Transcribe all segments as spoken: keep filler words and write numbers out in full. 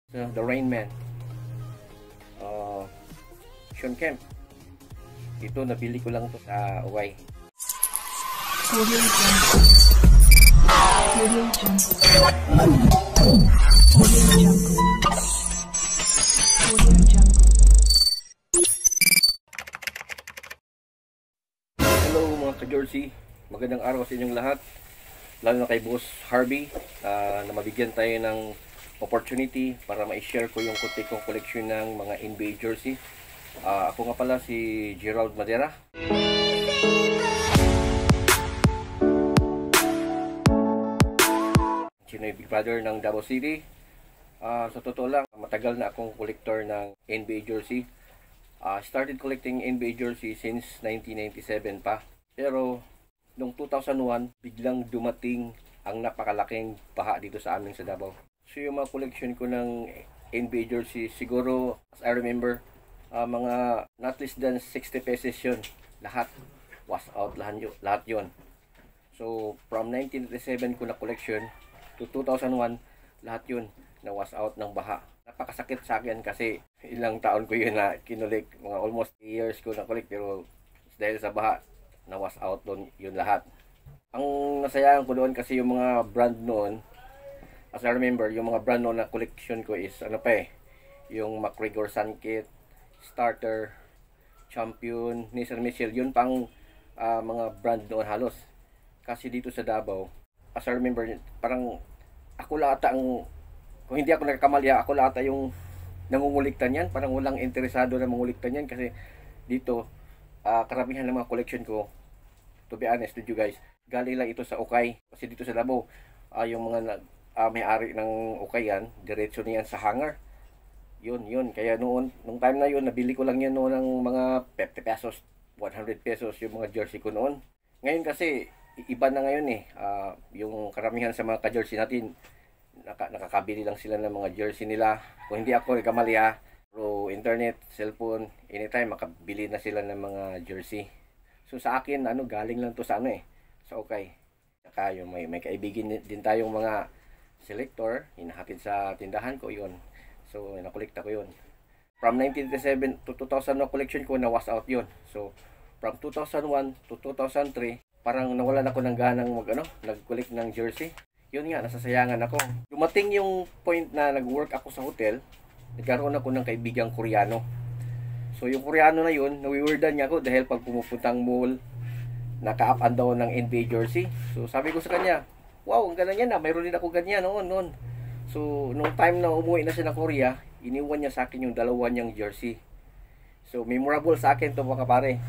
uh, The Rain Man, uh, Sean Kemp. Ito nabili ko lang to sa Uway. Audio Jungle. Audio Jungle. Audio Jungle. Audio Jungle. Hello mga ka-Jersey, magandang araw sa inyong lahat, lalo na kay Boss Harvey, uh, na mabigyan tayo ng opportunity para ma-share ko yung kunti kong collection ng mga N B A jersey. Uh, ako nga pala si Gerald Madera. Chinoy Big Brother ng Davao City. Uh, sa totoo lang, matagal na akong collector ng N B A jersey. Uh, started collecting N B A jersey since nineteen ninety-seven pa. Pero noong two thousand one, biglang dumating ang napakalaking baha dito sa amin sa Davao. So yung mga collection ko ng N B A jersey, siguro as I remember, uh, mga not less than sixty pesos yun. Lahat was out, lahat yun, lahat yun. So from nineteen ninety-seven ko na collection to two thousand one, lahat yun na was out ng baha. Napakasakit sa akin kasi ilang taon ko yun na kinulik, mga almost years ko na collect, pero dahil sa baha na was out doon yun lahat. Ang nasayahan ko doon kasi yung mga brand noon, as I remember, yung mga brand noon na collection ko is ano pa eh, yung McGregor Sunkit, Starter, Champion, Nissan Mitchell, yun pang uh, mga brand noon halos. Kasi dito sa Davao, as I remember, parang ako lata ang, kung hindi ako nagkakamali, ako lata yung nangunguliktan yan, parang walang interesado na manguliktan yan kasi dito, uh, karamihan ng mga collection ko, to be honest with you guys, galing lang ito sa ukay. Kasi dito sa Davao, uh, yung mga Uh, may-ari ng ukayan, diretso niyan sa hangar. Yun, yun. Kaya noon, nung time na yun, nabili ko lang yan noon ng mga fifty pesos, one hundred pesos yung mga jersey ko noon. Ngayon kasi, iba na ngayon eh. Uh, yung karamihan sa mga ka-jersey natin, naka, nakakabili lang sila ng mga jersey nila. Kung hindi ako nagkamali ha, through internet, cellphone, anytime makabili na sila ng mga jersey. So sa akin, ano, galing lang to sa ano eh, sa ukay. Saka yung may, may kaibigin din tayong mga selector, hinahatid sa tindahan ko yun. So, nakolekta ko yun. From nineteen ninety-seven to two thousand na collection ko, na was out yun. So, from two thousand one to two thousand three, parang nawalan ako ng ganang mag, ano, nag-collect ng jersey. Yun nga, nasasayangan ako. Dumating yung point na nag-work ako sa hotel, nagkaroon ako ng kaibigang Koreano. So, yung Koreano na yun, nawiwirdan niya ako dahil pag pumupuntang mall, naka-up and down ng N B A jersey. So, sabi ko sa kanya, wow, ang ganda niya na, mayroon din ako ganyan noon, noon. So, nung time na umuwi na siya ng Korea, iniwan niya sa akin yung dalawa niyang jersey. So, memorable sa akin to mga pare.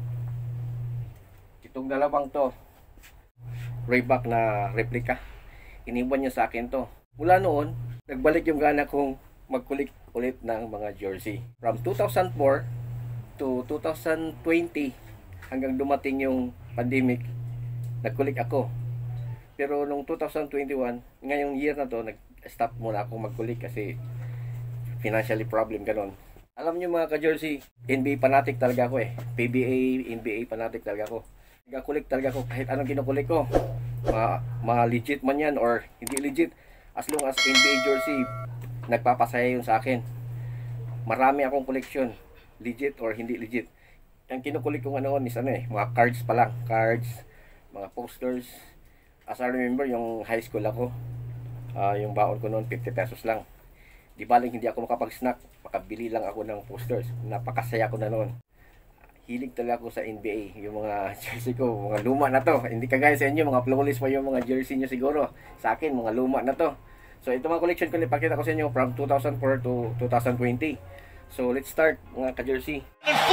Itong dalawang to, Reebok na replica, iniwan niya sa akin to. Mula noon, nagbalik yung gana kong mag-collect ulit ng mga jersey. From two thousand four to two thousand twenty, hanggang dumating yung pandemic, nag-collect ako. Pero nung two thousand twenty-one, ngayong year na to, nag-stop muna ako mag-collect kasi financially problem, ganon. Alam nyo mga ka-jersey, N B A fanatic talaga ako eh. P B A, N B A fanatic talaga ako. Nag-collect talaga ako kahit anong kinukulik ko. Ma, ma legit man yan or hindi legit. As long as N B A jersey, nagpapasaya yun sa akin. Marami akong collection, legit or hindi legit. Ang kinukulik ko nga noon is ano eh, mga cards pa lang. Cards, mga posters. As I remember, yung high school ako, uh, yung baon ko noon, fifty pesos lang. Di baling hindi ako makapag-snack, makabili lang ako ng posters. Napakasaya ko na noon. Hilig talaga ako sa N B A. Yung mga jersey ko, mga luma na to. Hindi kagaya sa inyo, mga flawless pa yung mga jersey nyo siguro. Sa akin, mga luma na to. So, ito mga collection ko, ipakita ko sa inyo from two thousand four to two thousand twenty. So, let's start mga ka-jersey.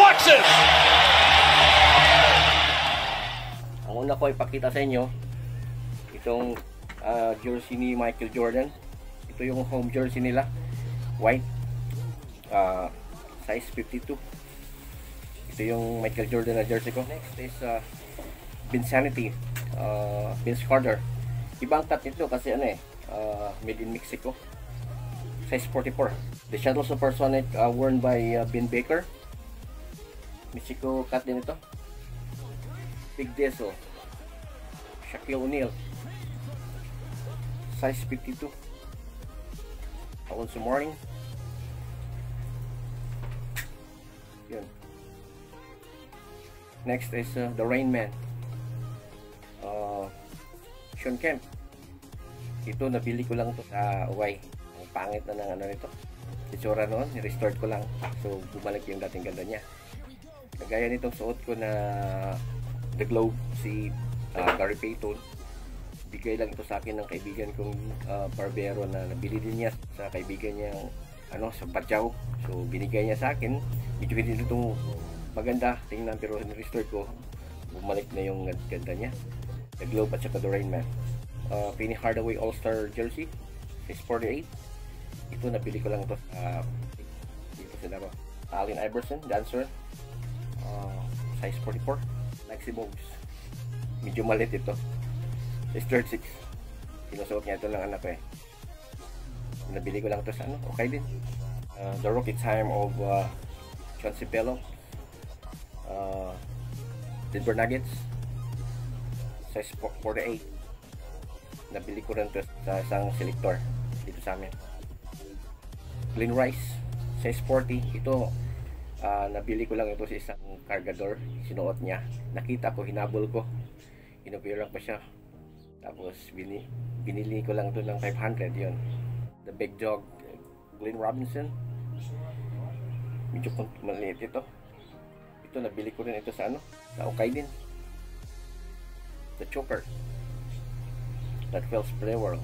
Ang una ko ipakita sa inyo, itong uh, jersey ni Michael Jordan. Ito yung home jersey nila, white, uh, size fifty-two. Ito yung Michael Jordan na jersey ko. Next is uh, Vinsanity, uh, Vince Carter. Ibang cut nito kasi ano eh, uh, made in Mexico, size forty-four. The Shadow Supersonic, uh, worn by uh, Ben Baker. Mexico cut din ito. Big Deso, Shaquille O'Neal, size fifty-two. Alonso Mourning. Yun. Next is uh, the Rain Man. Uh, Sean Kemp. Ito nabili ko lang to sa Uway. Ang pangit na ng ano nito. Itsura noon, ni-restored ko lang. So bumalik yung dating ganda niya. Kagaya nitong suot ko na The Globe, si uh, Gary Payton. Bigay lang ito sa akin ng kaibigan kong uh, barbero na nabili din niya sa kaibigan niya ano, sa Pachaw. So binigay niya sa akin. Medyo hindi itong maganda tingnan, pero ni-restore ko. Bumalik na yung ganda niya. The Globe at saka the Rain Man. Uh, Penny Hardaway All-Star Jersey, size forty-eight. Ito nabili ko lang ito uh, dito sa Davao. Allen Iverson, dancer, uh, size forty-four. Maxi Bogues. Medyo malit ito. Size thirty-six. Sinusuot niya ito ng anak ko eh. Nabili ko lang ito sa ano, okay din. Uh, the Rookie Time of uh, Chauncey Billups. Uh, Denver Nuggets. Size forty-eight. Nabili ko rin ito sa isang selector dito sa amin. Glen Rice, size forty. Ito, uh, nabili ko lang ito sa isang cargador. Sinuot niya. Nakita ko, hinabol ko. Inupiran ko siya. Tapos, binili, binili ko lang ito ng five hundred yun. The Big Dog, Glenn Robinson. Medyo maliit ito. Ito, nabili ko rin ito sa ano? Sa okay din. The Choker. That feels play world.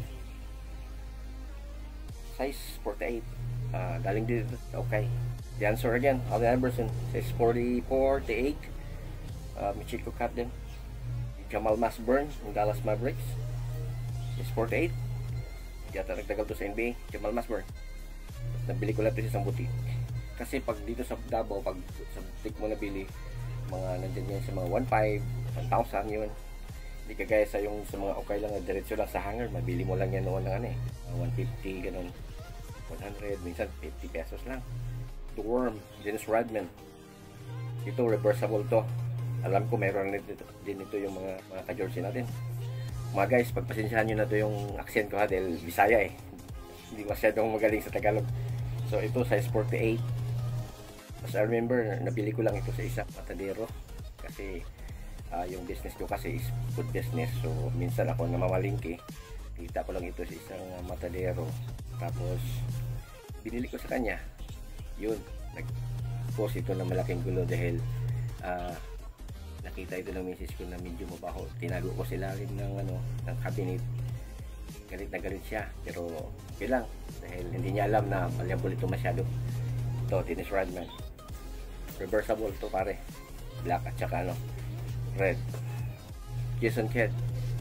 Size forty-eight. Uh, galing din ito. Okay. The answer again. Allen Iverson. Size forty-four, forty-eight. Uh, Michiko cut din. Jamal Mashburn ng Dallas Mavericks. Size forty-eight. Yata nagtagal to sa N B A. Jamal Mashburn. Nabili ko lang ito sa isang butik. Kasi pag dito sa Davao, pag sa butik mo nabili, mga nandyan yan sa mga one five, one thousand yun. Hindi kagaya sa yung sa mga okay lang na diretso lang sa hanger, mabili mo lang yan noon ng ano eh, one fifty, ganun, one hundred, minsan fifty pesos lang. The Worm, Dennis Rodman. Ito, reversible to. Alam ko meron din ito, din ito yung mga, mga ka-jersey natin. Mga guys, pagpasensyahan nyo na to yung accent ko ha, dahil Bisaya eh. Hindi masyadong magaling sa Tagalog. So ito, size forty-eight. As I remember, nabili ko lang ito sa isang matadero. Kasi Uh, yung business ko kasi is food business, so minsan ako namamalingki, kita ko lang ito sa isang uh, matadero, tapos binili ko sa kanya yun, nag-post ito ng malaking gulo dahil uh, nakita ito ng misis ko na medyo mabaho, tinago ko sila rin ng, ano, ng cabinet. Galit na galit siya, pero okay lang dahil hindi niya alam na malleable ito masyado. Ito, Dennis Rodman, reversible to pare, black at saka ano, red. Jason Kidd,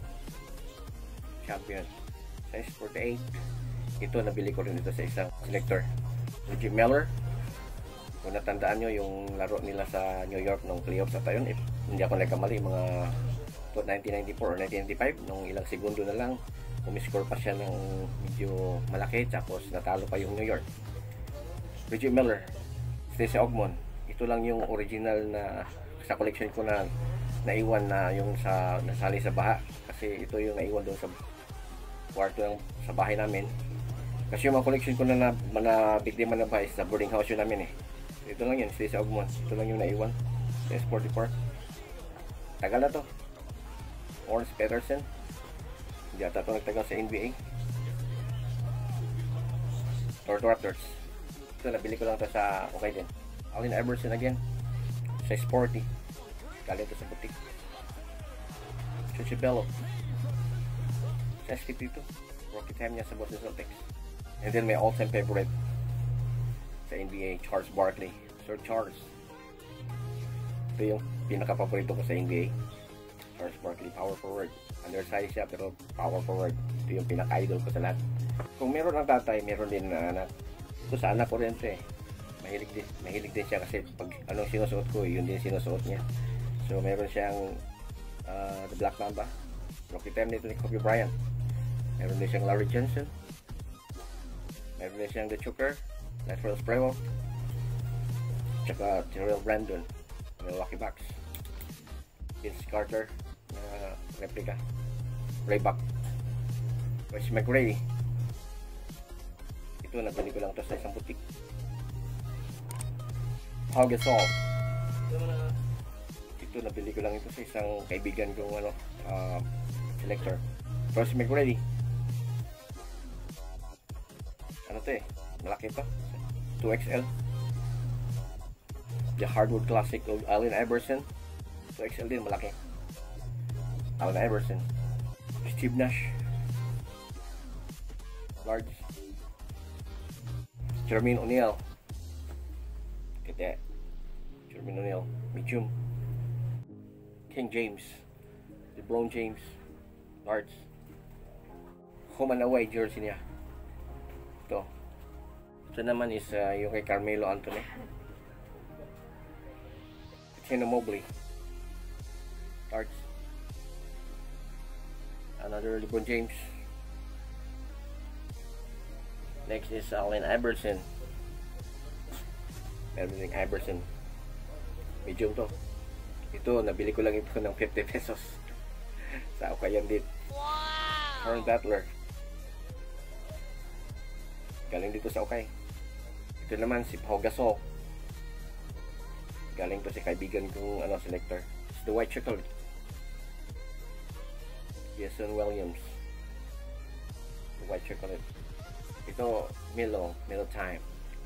champion, size forty-eight. Ito, nabili ko rin ito sa isang selector. Reggie Miller, kung natandaan nyo yung laro nila sa New York nung playoffs at yun, if hindi ako nagkamali, mga nineteen ninety-four or nineteen ninety-five, nung ilang segundo na lang umiscore pa siya ng medyo malaki, tapos natalo pa yung New York. Reggie Miller, Stacey Ogmon. Ito lang yung original na sa collection ko na naiwan na yung sa nasali sa baha, kasi ito yung naiwan doon sa kwarto ng sa bahay namin, kasi yung mga collection ko na na, na biktima na bahay sa boarding house yun namin eh. Ito lang yun, Stacey Ogmon. Ito lang yung naiwan. S forty-four. Tagal na to. Orns Peterson, hindi ata ito nagtagal sa N B A. Toronto Raptors. Ito, nabili ko lang ito sa okay din. Allen Iverson again, size forty. Galing ito sa butik. Chauncey Billups, size fifty-two. Rookie time niya sa Boston Celtics. And then may all-time favorite sa N B A, Charles Barkley. Sir Charles. Ito yung pinaka-paborito ko sa N B A. Charles Barkley, power forward. Undersized siya pero power forward. Ito yung pinaka-idol ko sa lahat. Kung meron ang tatay, meron din na anak. Ito sa anak ko rin ito eh. Mahilig din, mahilig din siya kasi pag anong sinusuot ko, yun din sinusuot niya. So meron siyang uh, The Black Mamba, rookie time nito ni Kobe Bryant. Meron din siyang Larry Johnson. Meron din siyang The Choker, Lateral Sprewell, tsaka Terrell Brandon, Milwaukee Bucks. Vince Carter na uh, replica, Ray Buck. Wes McRae. Ito, nabili ko lang to sa isang butik. Pau Gasol. Ito, nabili ko lang ito sa isang kaibigan kong ano, uh, selector. Rosie McGrady. Ano to eh? Malaki to. two X L. The Hardwood Classic of Allen Iverson. two X L din, malaki. Allen Iverson. Steve Nash. Large. Jermaine O'Neal. Look at that. Jermaine O'Neal. Medium. King James. LeBron James. Large. Home and away jersey niya. Ito. Ito naman is uh, yung kay Carmelo Anthony. Chino Mobley. Large. Another LeBron James. Next is Allen Iverson. Meron din Iverson. Medium to. Ito, nabili ko lang ito ng fifty pesos. Sa Ukayan din. Wow! Aaron Butler. Galing dito sa Okay. Ito naman si Pau Gasol. Galing to si kaibigan kong ano, selector. It's the white chocolate. Jason Williams. The white chocolate. Ito, Milo. Milo time.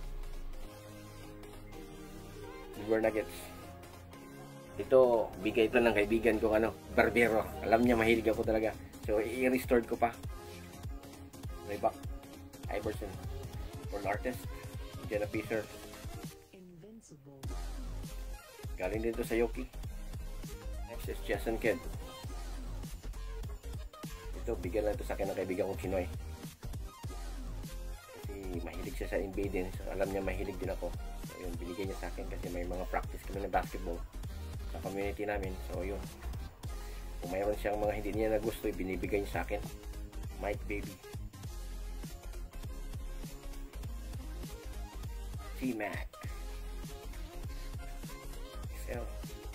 Denver Nuggets. Ito, bigay ito ng kaibigan kong ano, barbero. Alam niya, mahilig ako talaga. So, i-restored ko pa. Reebok. Iverson. Paul Artist. Jenna Piecer. Invincible. Galing dito sa Yoki. Next is Jason Kidd. Ito, bigyan lang ito sa akin ng kaibigan kong Chinoy. Kasi mahilig siya sa N B A din. So, alam niya mahilig din ako. So, yun, binigay niya sa akin kasi may mga practice kami ng basketball sa community namin. So, yun. Kung mayroon siyang mga hindi niya na gusto, binibigay niya sa akin. Mike Baby. T-Mac. X L.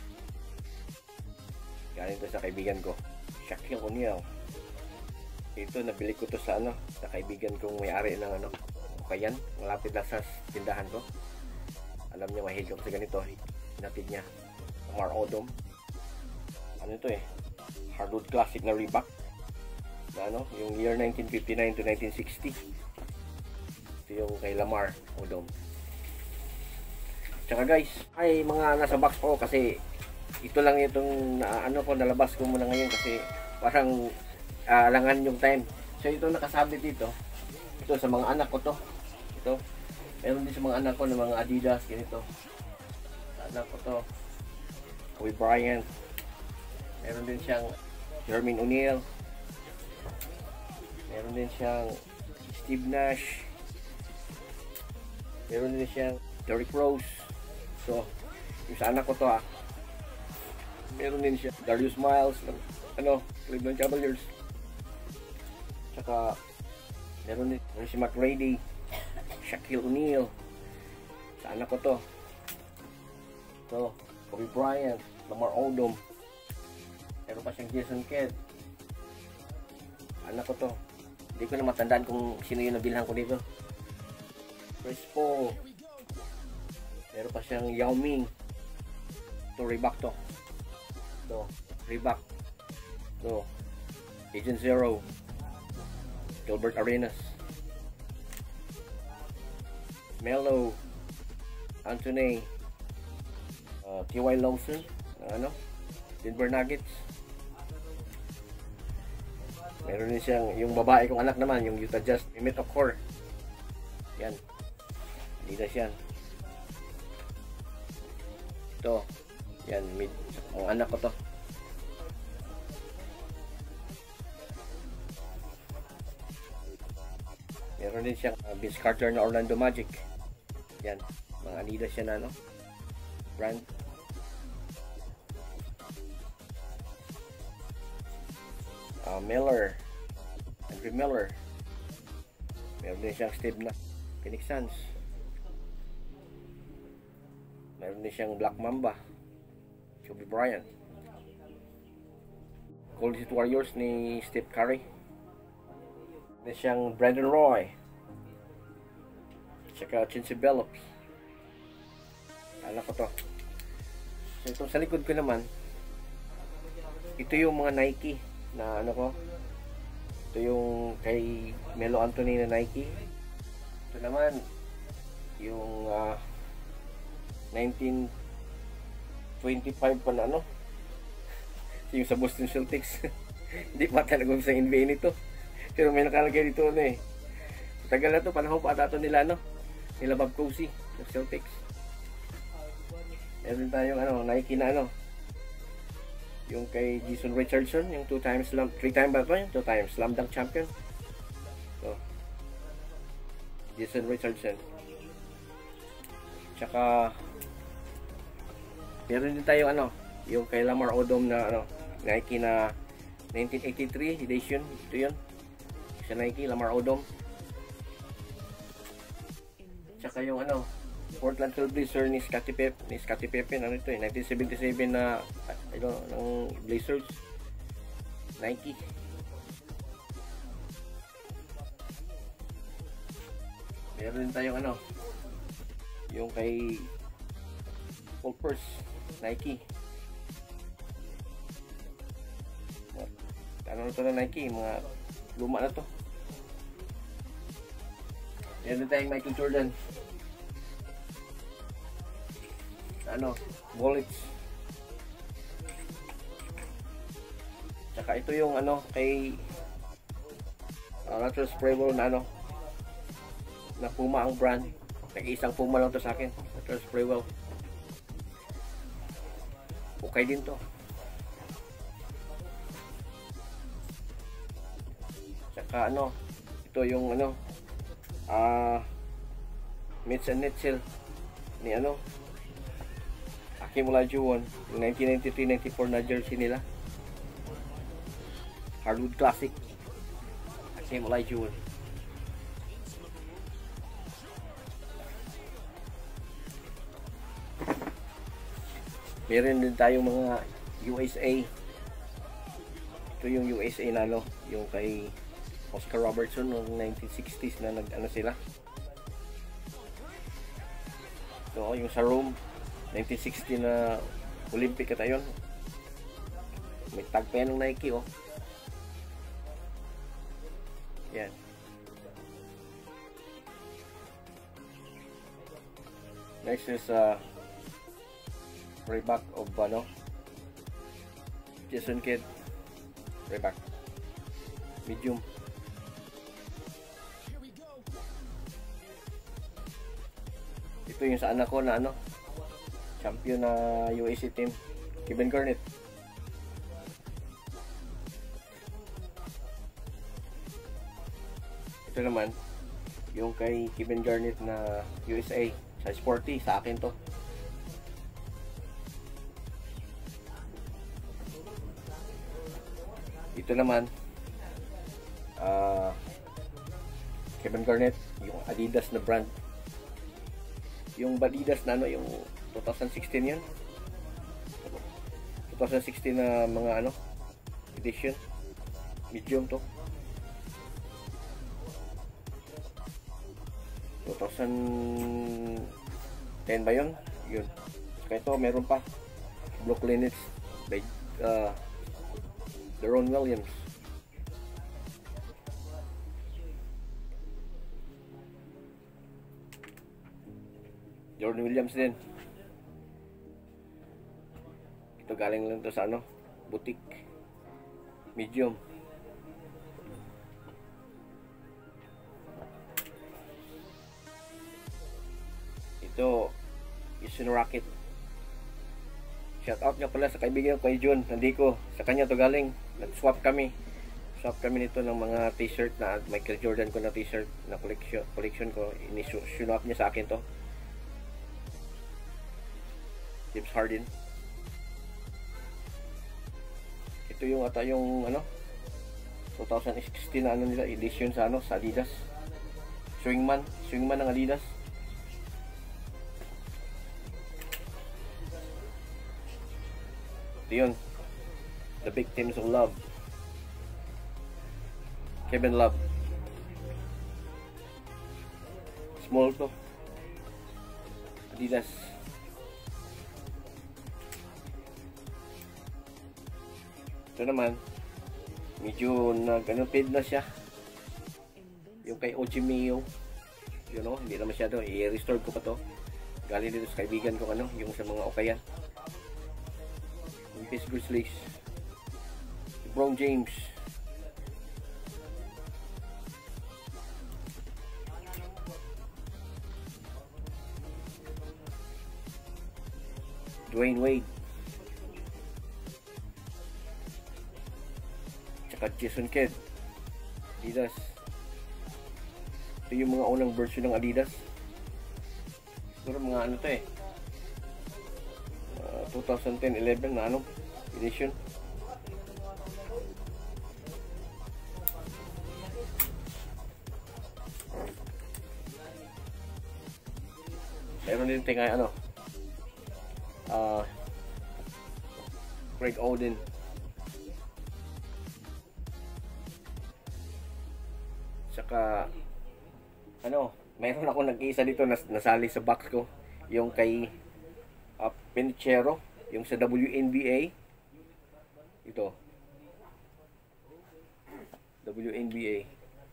Galing to sa kaibigan ko. Shaquille O'Neal. Ito, nabili ko to sa ano, sa kaibigan kong may-ari ng ano, Ukayan. Malapit lang sa tindahan ko. Alam niya, mahilig ako sa ganito. Hinatid niya. Lamar Odom. Ano ito eh? Hardwood Classic na Reebok. Na ano, yung year nineteen fifty-nine to nineteen sixty. Ito yung kay Lamar Odom. Tsaka guys, ay mga nasa box ko kasi ito lang itong na, ano ko, nalabas ko muna ngayon kasi parang uh, alangan yung time. So ito nakasabit dito. Ito sa mga anak ko to. Ito. Meron din sa mga anak ko ng mga Adidas ganito. Sa anak ko to. Kobe Bryant. Meron din siyang Jermaine O'Neal. Meron din siyang Steve Nash. Meron din siyang Derrick Rose. So, yung sa anak ko to ah. Meron din siya Darius Miles ng ano, Cleveland Cavaliers. Tsaka meron din meron si McGrady, Shaquille O'Neal. Sa anak ko to. So, Kobe Bryant, Lamar Odom. Meron pa siyang Jason Kidd. Anak ko to. Hindi ko na matandaan kung sino yung nabilhan ko dito. Chris Paul. Meron pa siyang Yao Ming. Ito, Reebok to. Ito, Reebok. Ito, Agent Zero. Gilbert Arenas. Melo. Anthony. Uh, T Y Lawson. Uh, ano? Denver Nuggets. Meron din siyang, yung babae kong anak naman, yung Utah Jazz. Mehmet Okur. Yan. Adidas yan. Ito. Yan, mid. Ang anak ko to. Meron din siyang uh, Vince Carter na Orlando Magic. Yan. Mga Adidas yan ano. Brand. Uh, Miller. Andrew Miller. Meron din siyang Steve na Phoenix Suns. Meron din siyang Black Mamba. Kobe Bryant. Golden State Warriors ni Steph Curry. Meron din siyang Brandon Roy. Tsaka chin envelopes. Alam ko to. So itong sa likod ko naman, ito yung mga Nike na ano ko. Ito yung kay Melo Anthony na Nike. Ito naman yung uh, nineteen twenty-five pa na ano. Yung sa Boston Celtics. Hindi pa talaga sa N B A nito. Pero may nakalagay dito ano eh. Tagal na to, panahon pa ata nila ano. Nila Bob Cousy ng Celtics. Meron tayong ano, Nike na ano. Yung kay Jason Richardson, yung two times slam, three times ba ito? Yung two times slam dunk champion. So, Jason Richardson. Tsaka meron din tayong ano, yung kay Lamar Odom na ano, Nike na nineteen eighty-three edition. Ito yun. Sa Nike, Lamar Odom. Tsaka yung ano, Portland Trail Blazer ni Scottie Pippen, ni Scottie Pippen, ano ito eh, nineteen seventy-seven na ano, ng Blazers. Nike. Meron din tayong ano, yung kay Paul Pierce, Nike. Ano na ito na Nike, mga luma na to. Meron din tayong Michael Jordan. Ano, bullets. Tsaka ito yung ano kay uh, Natural Sprayable na ano na Puma ang brand. Nag-iisang Puma lang to sa akin. Natural Sprayable. Okay din to. Tsaka ano, ito yung ano ah uh, Mitch and Netzel ni ano Hakeem Olajuwon, yung nineteen ninety-three ninety-four na jersey nila. Hardwood Classic. Hakeem Olajuwon. Meron din tayong mga U S A. Ito yung U S A na ano, yung kay Oscar Robertson noong nineteen sixties na nag ano sila. Ito yung sa Rome nineteen sixty na Olympic ata yun. May tag pa yan ng Nike oh. Yan. Next is uh, Reebok of ano Jason Kidd. Reebok medium. Ito yung sa anak ko na ano champion na U S A team, Kevin Garnett. Ito naman yung kay Kevin Garnett na U S A sa sporty, sa akin to. Ito naman uh, Kevin Garnett, yung Adidas na brand, yung Adidas na ano, yung twenty sixteen yan, twenty sixteen na mga ano edition, medium to. twenty ten ba yun? Yun. Kaya ito meron pa Brooklyn Nets by uh, Deron Williams. Deron Williams din. Ito galing lang to sa ano, boutique, medium. Ito Houston Rocket. Shout out nga pala sa kaibigan ko kay Jun Nandico. Sa kanya to galing. Nag-swap kami. Swap kami nito ng mga t-shirt na Michael Jordan ko na t-shirt na collection, collection ko. Ini-swap niya sa akin to. James Harden. Ito yung ata yung ano twenty sixteen na ano nila edition sa ano sa Adidas. Swingman, swingman ng Adidas. Ito yun, The Victims of Love, Kevin Love. Small to, Adidas. Ito naman, medyo nag-ano-fade na siya. Yung kay Ojimio, you know, hindi na masyado. I-restore ko pa to. Galing dito sa kaibigan ko, ano, yung sa mga Okayan. Yung Peace Grizzlies. Brown James. Dwayne Wade. Tsaka Jason Kidd. Adidas. Ito yung mga unang version ng Adidas. Siguro mga ano to eh. Uh, twenty ten eleven na ano edition. Meron din tingay ano. Uh, Greg Oden. Saka ano, mayroon ako nag-iisa dito nas nasali sa box ko, yung kay uh, Pinchero, yung sa W N B A. Ito. W N B A.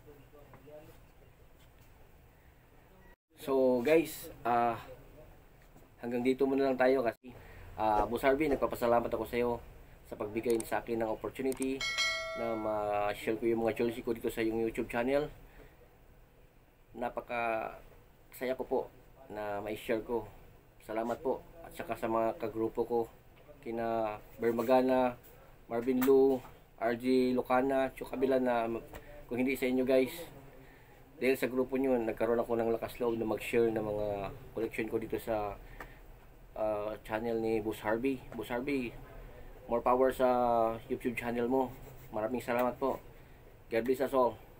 So guys, ah uh, hanggang dito muna lang tayo kasi uh, Boss Harvey, nagpapasalamat ako sa iyo sa pagbigay sa akin ng opportunity na ma-share ko yung mga jersey ko dito sa yung YouTube channel. Napaka saya ko po na ma-share ko. Salamat po. At saka sa mga kagrupo ko, kina Bermagana, Marvin Lu, R J Lucana, Chukabila, na kung hindi sa inyo guys, dahil sa grupo nyo, nagkaroon ako ng lakas loob na mag-share ng mga collection ko dito sa uh, channel ni Boss Harvey. Boss Harvey, more power sa YouTube channel mo. Maraming salamat po. God bless us all.